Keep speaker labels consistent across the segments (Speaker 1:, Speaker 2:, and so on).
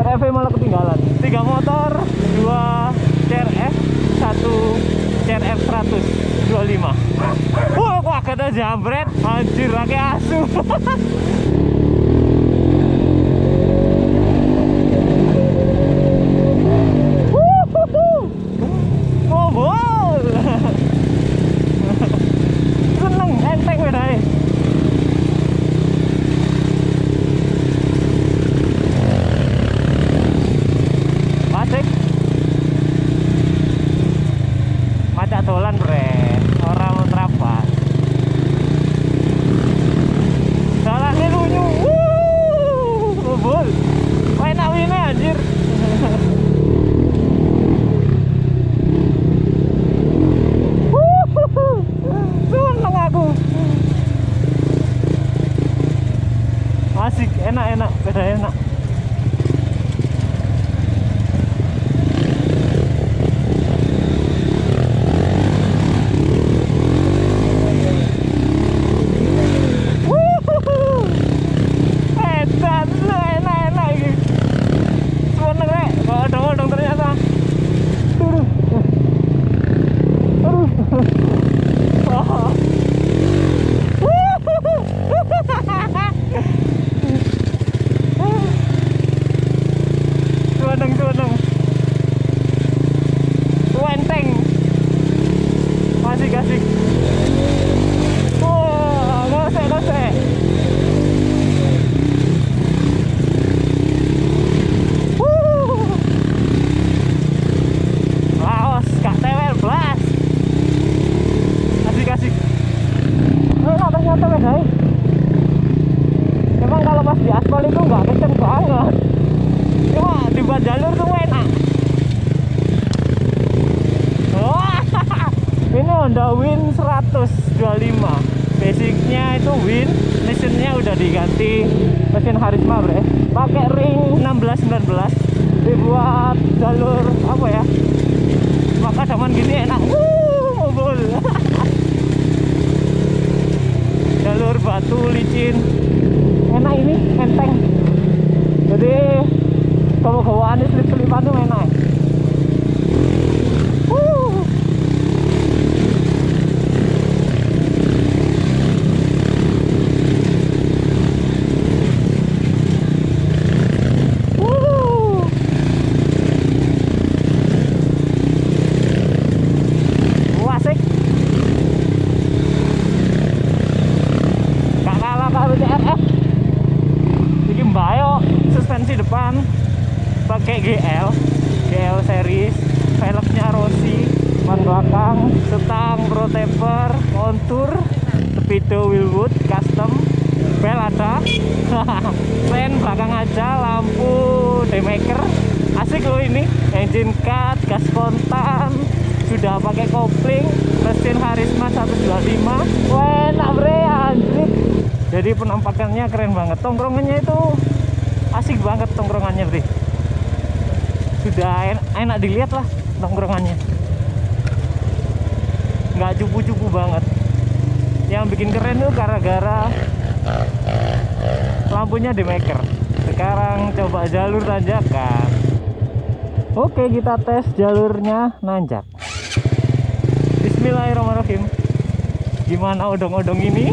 Speaker 1: ATV malah ketinggalan. 3 motor, 2 CRF, 1 CRF 125. Wah, kok agak jambret, anjir lagi asu. Ngobol. Seneng, enteng bedanya. Asik. Macak dolan bre, orang mau terapas. Jalannya lunyu, ngobol. Enak wine anjir. Seneng aku. Asik, enak, beda enak. Asik. Wah, gosek. Laos, gak tewel blas. Asik. Ternyata bedanya. Memang kalau pas di aspal itu nggak kenceng banget. Cuma di bawah jalur tuh enak. Ini Honda Win 125. Basicnya itu Win, mesinnya udah diganti mesin Harisma bre. Pakai ring 16-19 dibuat jalur apa ya? Maka zaman gini enak. Mobil. Jalur batu licin. Enak ini, enteng. Jadi gawa-gawaan slip-slipan tuh enak. Suspensi depan pakai GL series, velgnya Rossi, ban belakang setang Pro-Taper, kontur, speedo wheelwood custom, bel ada, sen belakang aja, lampu daymaker, asik loh ini, engine cut, gas kontan, sudah pakai kopling, mesin Harisma 125, wah enak bre anjir. Jadi penampakannya keren banget, tongkrongannya itu asik banget tongkrongannya bre. Sudah enak dilihat lah tongkrongannya, nggak cupu-cupu banget. Yang bikin keren tuh gara-gara lampunya daymaker. Sekarang coba jalur tanjakan. Oke, kita tes jalurnya nanjak. Bismillahirrahmanirrahim. Gimana odong-odong ini?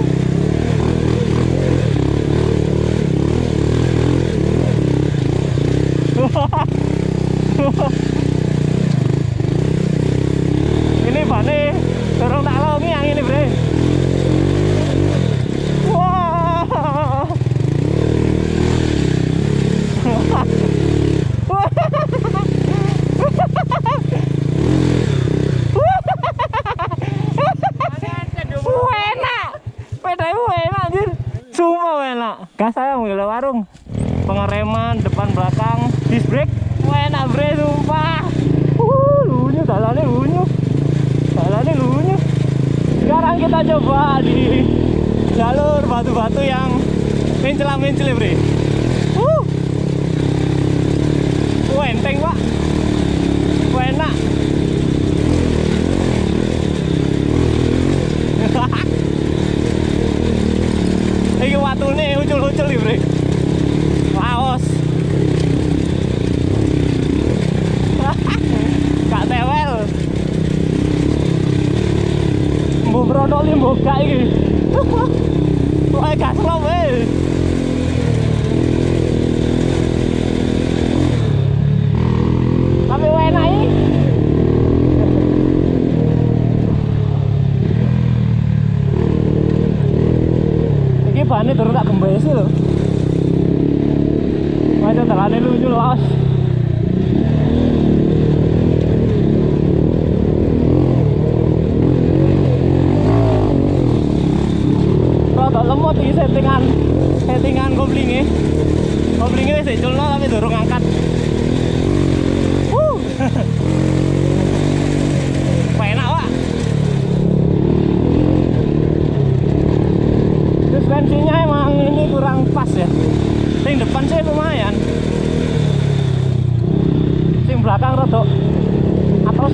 Speaker 1: Ini bane dorong tak longi yang ini bre. Wah. Enak. Pedamu enak anjir. Semua enak. Gas saya mau warung. Pengereman depan belakang, disc brake, enak bre sumpah. Lunyu, jalannya lunyu. Sekarang kita coba di jalur batu-batu yang mencela-mencela bre. Enteng pak, enak. Ini watune ucul-ucul nih bre. Laos. boga iki. Wae gak slow weh. Tapi enak iki. Iki bane durung tak gembesi lho. Macam dalane lucu los. Rada lemot iki settingan koplinge. Koplinge wis diculno tapi durung angkat. Enak, Pak. Suspensinya emang ini kurang pas ya. Sing depan sih lumayan. Sing belakang rada atos.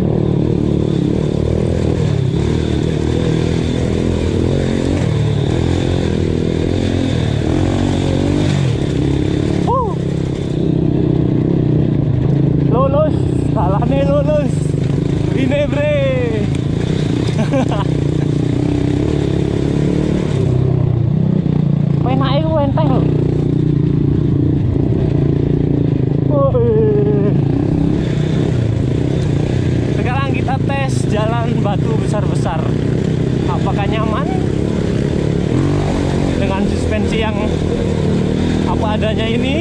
Speaker 1: Lulus, salahnya lulus. Ini bre. Enak itu enteng loh. Sekarang kita tes jalan batu besar-besar. Apakah nyaman dengan suspensi yang apa adanya ini?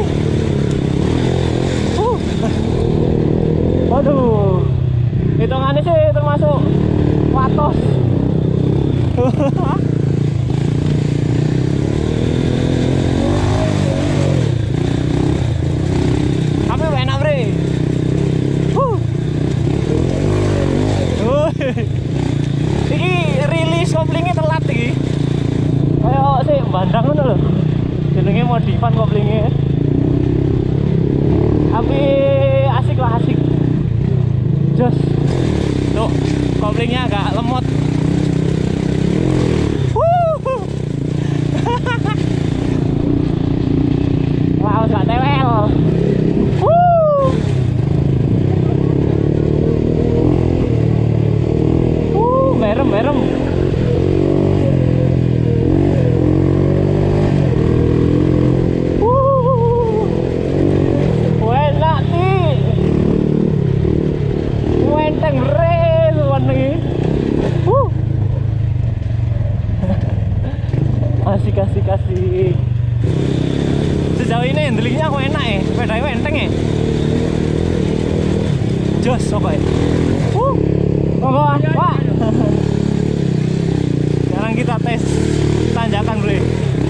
Speaker 1: Waduh, hitungannya sih termasuk watos. Tapi enak bre. Ini rilis koplingnya telat iki. Kayak sih bandang ngono lho. Jenenge modifan koplingnya. Tapi asik lah, asik. Jos. Tuh, koplingnya agak lemot. Wow, gak tewel. Merem. Enak nih. Enteng re warna ini. Asik. Sejauh ini handlingnya kok enak ya, pedalnya enteng ya. Jos pokoknya. Monggo Pak. Sekarang kita tes tanjakan bre.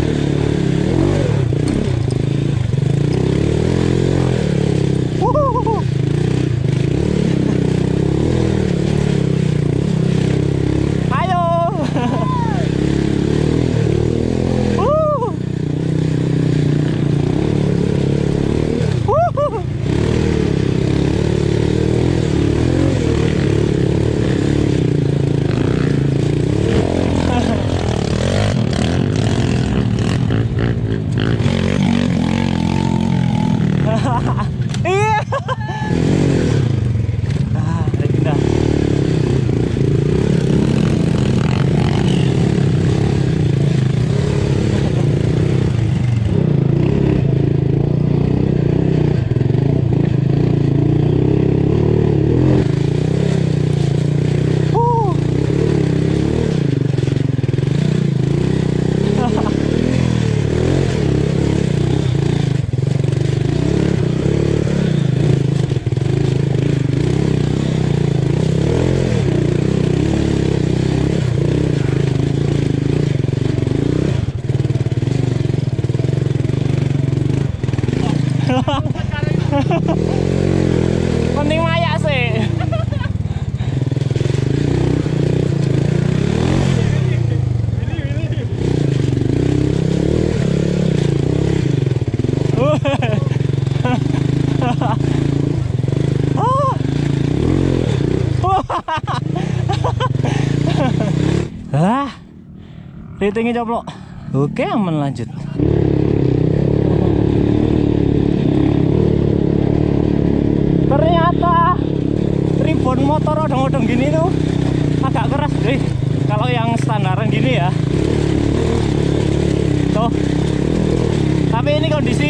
Speaker 1: Iya. Indah. Mending mayak sih. Ratingnya coplok. Oke, aman, lanjut. Ternyata tribun motor odong-odong gini tuh agak keras guys. Kalau yang standaran gini ya tuh, tapi ini kondisi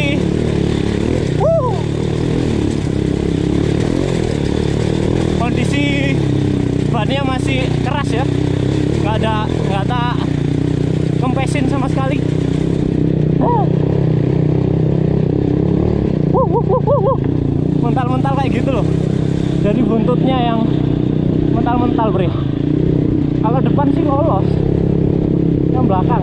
Speaker 1: kondisi bannya masih keras ya, nggak tak kempesin sama sekali. Mental-mental kayak gitu loh, jadi buntutnya yang mental-mental bre. Kalau depan sih lolos, yang belakang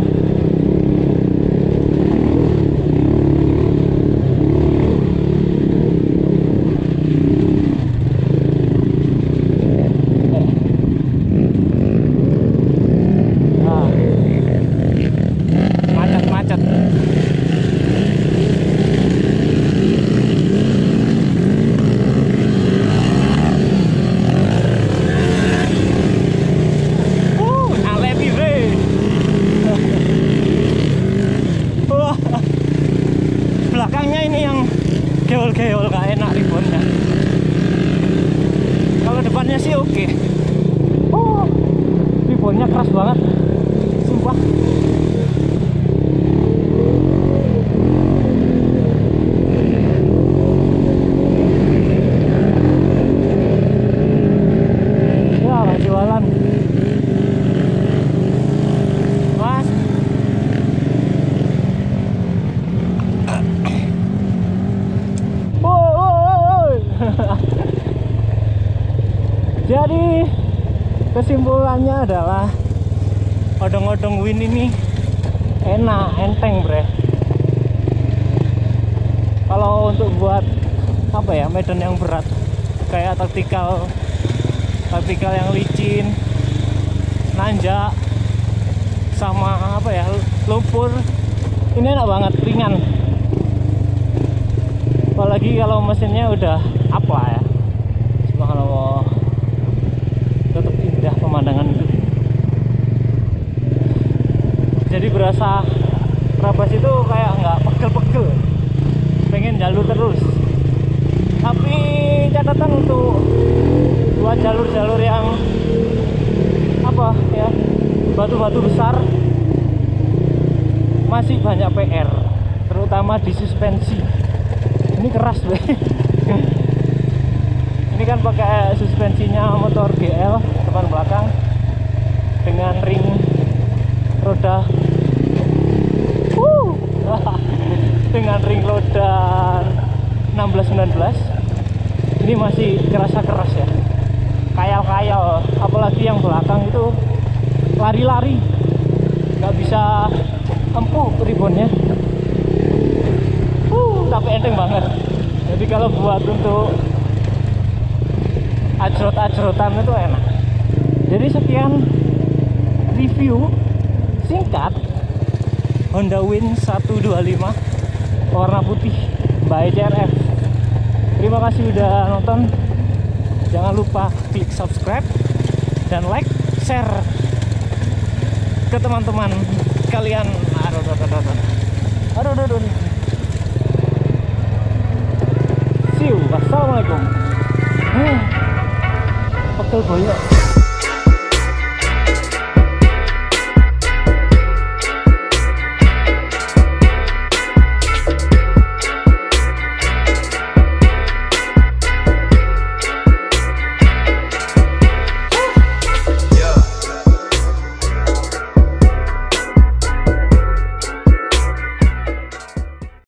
Speaker 1: macet. Alepi bre. Wah, belakangnya ini yang geol-geol gak enak ribonnya. Kalau depannya sih oke. Oh, ribonnya keras banget, sumpah. Jualan mas. Jadi kesimpulannya adalah odong-odong Win ini enak, enteng bre. Kalau untuk buat apa ya, medan yang berat kayak taktikal yang licin, nanjak, sama apa ya, lumpur, ini enak banget, ringan. Apalagi kalau mesinnya udah apa ya, subhanallah, tetap indah pemandangan itu. Jadi berasa Trabas itu kayak nggak pegel-pegel, pengen jalur terus. Tapi catatan untuk buat jalur-jalur yang apa ya, batu-batu besar, masih banyak PR, terutama di suspensi. Ini keras deh. Ini kan pakai suspensinya motor GL depan belakang dengan ring roda dengan ring roda 16-19. Ini masih kerasa keras ya, kayal-kayal. Apalagi yang belakang itu lari-lari, nggak bisa empuk ribonnya. Tapi enteng banget. Jadi kalau buat untuk ajrot-ajrotan itu enak. Jadi sekian review singkat Honda Win 125 warna putih by CRF. Terima kasih udah nonton. Jangan lupa klik subscribe dan like, share ke teman-teman kalian. Aduh. See you. Wassalamualaikum. Pegel boyok.